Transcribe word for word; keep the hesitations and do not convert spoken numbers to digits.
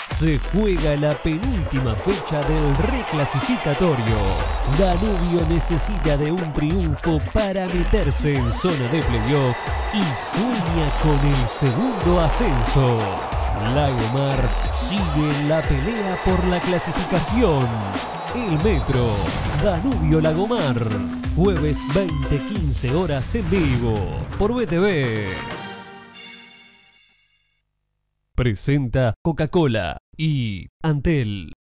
Se juega la penúltima fecha del reclasificatorio. Danubio necesita de un triunfo para meterse en zona de playoff y sueña con el segundo ascenso. Lagomar sigue en la pelea por la clasificación. El Metro, Danubio Lagomar, jueves veinte quince horas en vivo por B T V. Presenta Coca-Cola y Antel.